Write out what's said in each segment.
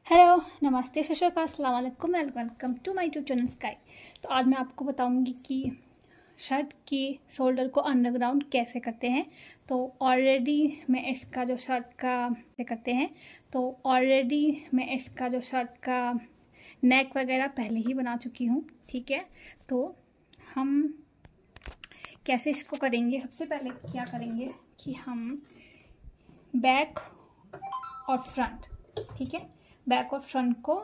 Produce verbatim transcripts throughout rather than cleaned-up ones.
Hello, नमस्ते, सत श्री अकाल, अस्सलाम वालेकुम and welcome to my YouTube channel Sky. तो आज मैं आपको बताऊंगी कि शर्ट के शोल्डर को अंडरग्राउंड कैसे करते हैं। तो ऑलरेडी मैं इसका जो शर्ट का कैसे करते हैं तो ऑलरेडी मैं इसका जो शर्ट का नेक वगैरह पहले ही बना चुकी हूँ। ठीक है, तो हम कैसे इसको करेंगे। सबसे पहले क्या करेंगे कि हम बैक और फ्रंट, ठीक है, बैक और फ्रंट को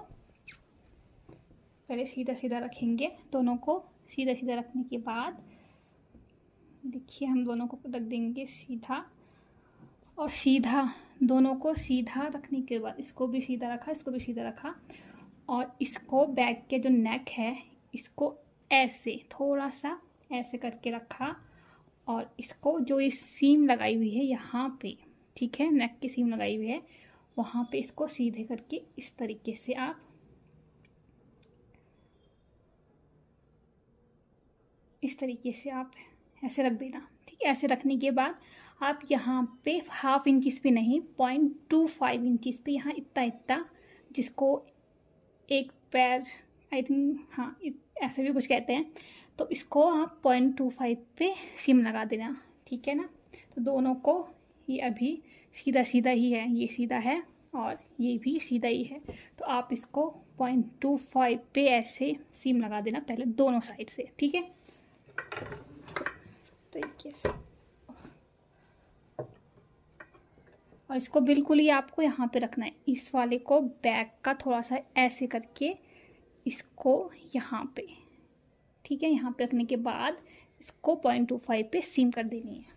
पहले सीधा सीधा रखेंगे। दोनों को सीधा सीधा रखने के बाद देखिए हम दोनों को रख देंगे सीधा और सीधा। दोनों को सीधा रखने के बाद इसको भी सीधा रखा, इसको भी सीधा रखा और इसको बैक के जो नेक है इसको ऐसे थोड़ा सा ऐसे करके रखा और इसको जो ये सीम लगाई हुई है यहाँ पे, ठीक है, नेक की सीम लगाई हुई है वहाँ पे इसको सीधे करके इस तरीके से आप इस तरीके से आप ऐसे रख देना। ठीक है, ऐसे रखने के बाद आप यहाँ पे हाफ इंचिस पे नहीं, पॉइंट टू फाइव इंचिस पे यहाँ इतना इतना, जिसको एक पैर आई थिंक, हाँ ऐसे भी कुछ कहते हैं, तो इसको आप पॉइंट टू फाइव पे सीम लगा देना। ठीक है ना, तो दोनों को ये अभी सीधा सीधा ही है, ये सीधा है और ये भी सीधा ही है, तो आप इसको पॉइंट टू फाइव पे ऐसे सीम लगा देना पहले दोनों साइड से। ठीक है, तरीके से, और इसको बिल्कुल ही आपको यहाँ पे रखना है। इस वाले को बैक का थोड़ा सा ऐसे करके इसको यहाँ पे, ठीक है, यहाँ पे रखने के बाद इसको पॉइंट टू फाइव पे सीम कर देनी है।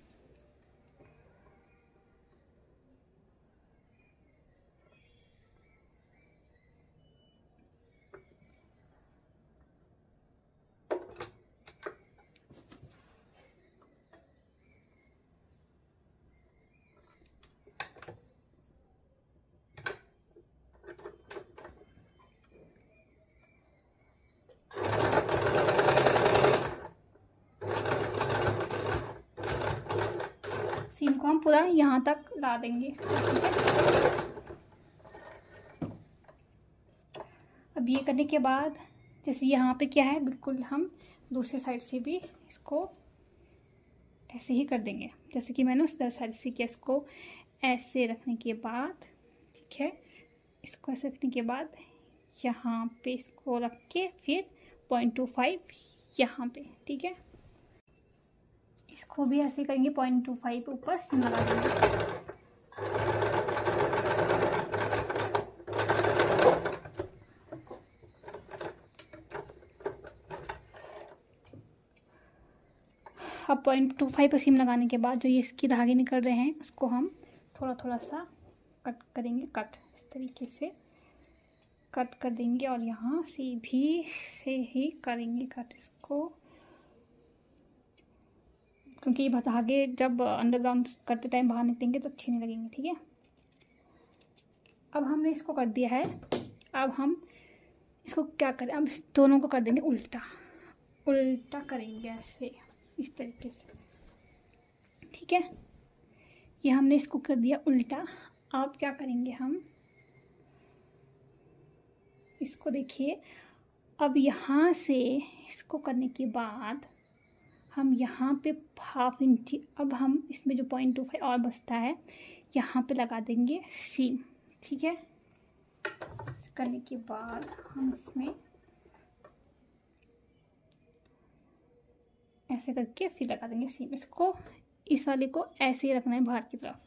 सीम को हम पूरा यहाँ तक ला देंगे। ठीक है, अब ये करने के बाद जैसे यहाँ पे क्या है, बिल्कुल हम दूसरे साइड से भी इसको ऐसे ही कर देंगे जैसे कि मैंने उस तरह साइड से किया। इसको ऐसे रखने के बाद, ठीक है, इसको ऐसे रखने के बाद यहाँ पे इसको रख के फिर पॉइंट टू फाइव यहाँ पे, ठीक है, इसको भी ऐसे करेंगे, पॉइंट टू फाइव ऊपर सीम लगा देंगे। अब पॉइंट टू फाइव पर सीम लगाने के बाद जो ये इसकी धागे निकल रहे हैं उसको हम थोड़ा थोड़ा सा कट करेंगे, कट इस तरीके से कट कर देंगे और यहाँ से भी से ही करेंगे कट इसको, क्योंकि ये धागे जब अंडरग्राउंड करते टाइम बाहर निकलेंगे तो अच्छे नहीं लगेंगे। ठीक है, अब हमने इसको कर दिया है। अब हम इसको क्या करें, अब इस दोनों को कर देंगे उल्टा, उल्टा करेंगे ऐसे इस तरीके से। ठीक है, ये हमने इसको कर दिया उल्टा। अब क्या करेंगे हम इसको, देखिए अब यहाँ से इसको करने के बाद हम यहाँ पे हाफ इंच, अब हम इसमें जो पॉइंट टू फाइव और बचता है यहाँ पे लगा देंगे सीम। ठीक है, करने के बाद हम इसमें ऐसे करके फिर लगा देंगे सीम। इसको इस वाले को ऐसे ही रखना है बाहर की तरफ।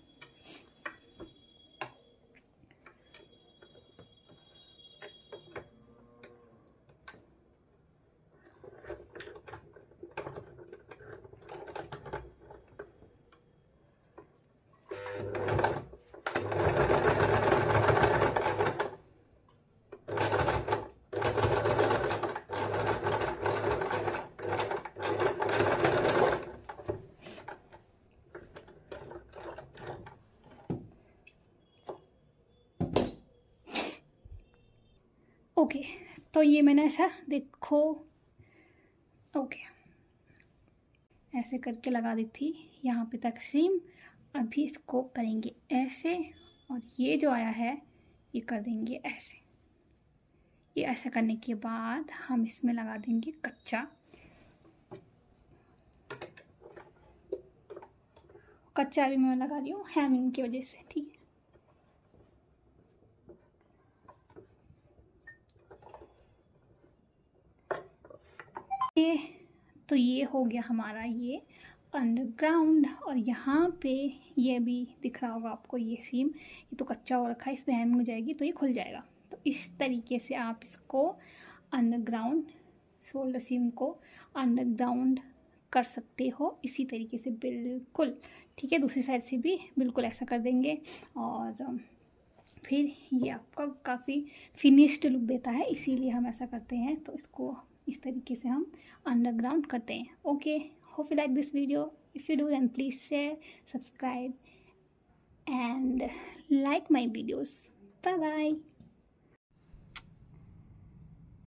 ओके, तो ये मैंने ऐसा देखो, ओके ऐसे करके लगा दी थी यहाँ पे तक सीम। अभी इसको करेंगे ऐसे और ये जो आया है ये कर देंगे ऐसे। ये ऐसा करने के बाद हम इसमें लगा देंगे कच्चा कच्चा भी मैं लगा रही हूँ हैमिंग की वजह से, ठीक है। ये तो ये हो गया हमारा ये अंडरग्राउंड। और यहाँ पे ये भी दिख रहा होगा आपको, ये सीम ये तो कच्चा हो रखा है, इसमें हैमिंग हो जाएगी तो ये खुल जाएगा। तो इस तरीके से आप इसको अंडरग्राउंड शोल्डर सीम को अंडरग्राउंड कर सकते हो, इसी तरीके से बिल्कुल, ठीक है। दूसरी साइड से भी बिल्कुल ऐसा कर देंगे और फिर ये आपका काफ़ी फिनिश्ड लुक देता है, इसीलिए हम ऐसा करते हैं। तो इसको इस तरीके से हम अंडरग्राउंड करते हैं। Okay, hope you like this video. If you do then please share, subscribe and like my videos. Bye bye.